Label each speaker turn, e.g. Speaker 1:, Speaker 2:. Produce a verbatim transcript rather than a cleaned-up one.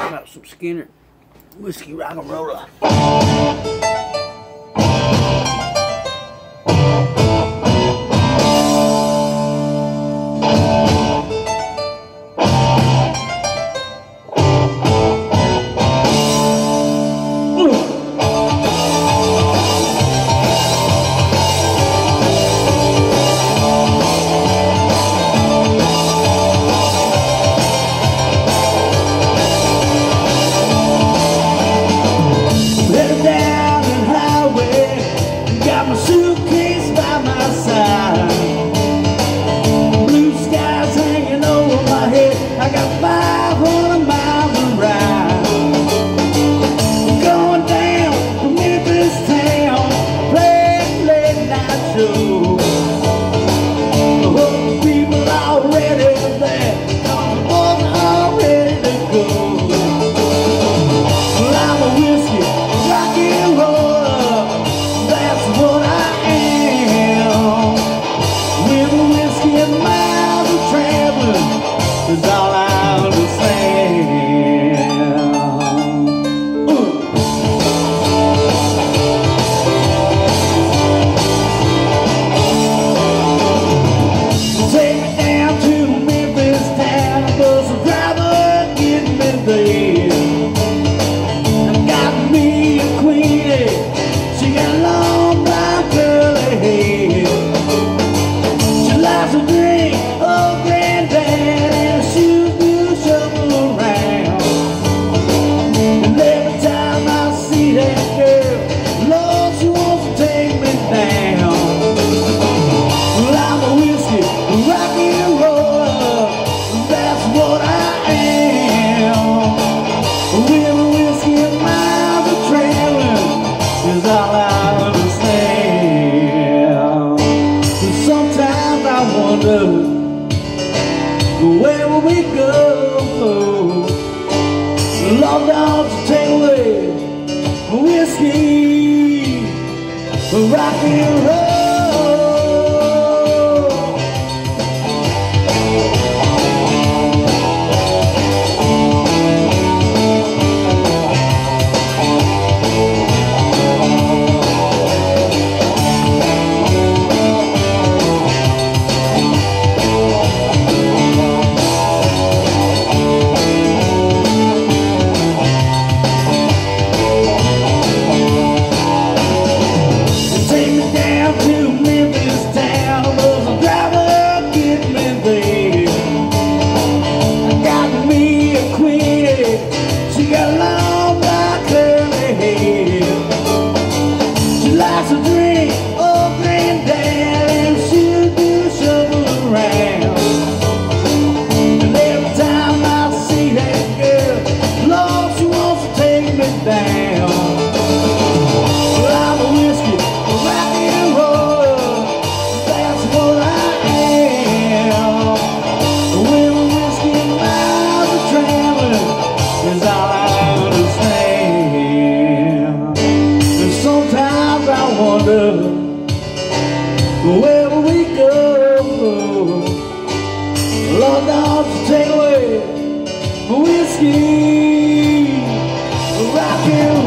Speaker 1: talk about some Skynyrd whiskey rock and roller. Is all I understand. Take me down to Memphis town, bus driver get me there. I got me a queenie, she got long blonde curly hair. She likes to drink, oh granddad. Where will we go? Love dogs to take away whiskey, rock and roll. Where will we go? Lord, don't take away whiskey, rock and roll.